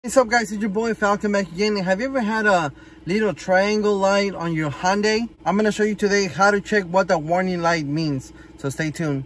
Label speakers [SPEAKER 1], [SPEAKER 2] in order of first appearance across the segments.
[SPEAKER 1] What's up guys, it's your boy Falcon back again. Have you ever had a little triangle light on your Hyundai? I'm going to show you today how to check what the warning light means. So stay tuned.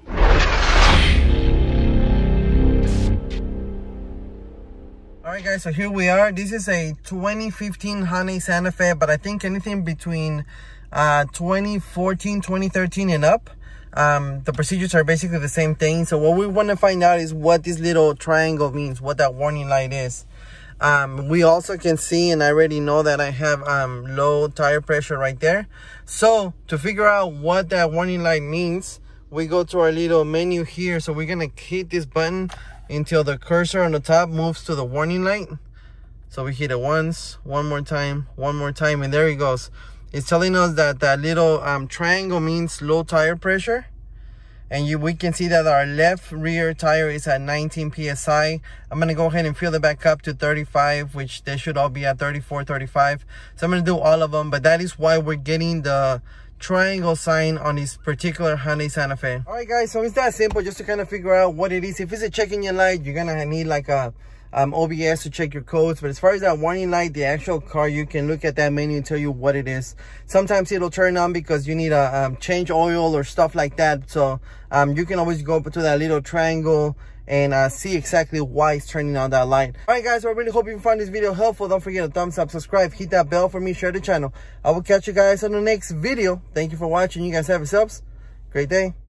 [SPEAKER 1] Alright guys, so here we are. This is a 2015 Hyundai Santa Fe, but I think anything between 2014, 2013 and up. The procedures are basically the same thing. So what we want to find out is what this little triangle means, what that warning light is. We also can see, and I already know that I have low tire pressure right there. So to figure out what that warning light means, we go to our little menu here. So we're gonna hit this button until the cursor on the top moves to the warning light. So we hit it once, one more time, and there it goes. It's telling us that that little triangle means low tire pressure. And we can see that our left rear tire is at 19 psi. I'm going to go ahead and fill it back up to 35, which they should all be at 34, 35. So I'm going to do all of them, but that is why we're getting the triangle sign on this particular Hyundai Santa Fe. All right, guys, so it's that simple just to kind of figure out what it is. If it's a check engine light, you're going to need like a OBS to check your codes. But as far as that warning light, the actual car, you can look at that menu and tell you what it is. Sometimes it'll turn on because you need a change oil or stuff like that. So you can always go to that little triangle and see exactly why it's turning on that light. All right guys, so I really hope you found this video helpful. Don't forget to thumbs up, subscribe, hit that bell for me, share the channel. I will catch you guys on the next video. Thank you for watching. You guys have yourselves a great day.